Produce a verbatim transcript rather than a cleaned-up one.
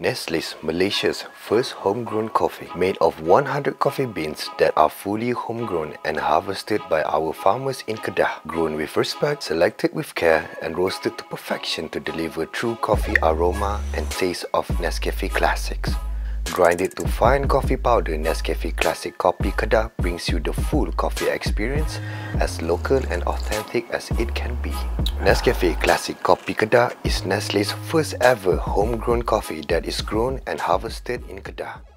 Nestle's Malaysia's first homegrown coffee, made of one hundred coffee beans that are fully homegrown and harvested by our farmers in Kedah, grown with respect, selected with care, and roasted to perfection to deliver true coffee aroma and taste of Nescafe Classics. Grinded to fine coffee powder, Nescafe Classic Kopi Kedah brings you the full coffee experience, as local and authentic as it can be. Nescafe Classic Kopi Kedah is Nestle's first ever homegrown coffee that is grown and harvested in Kedah.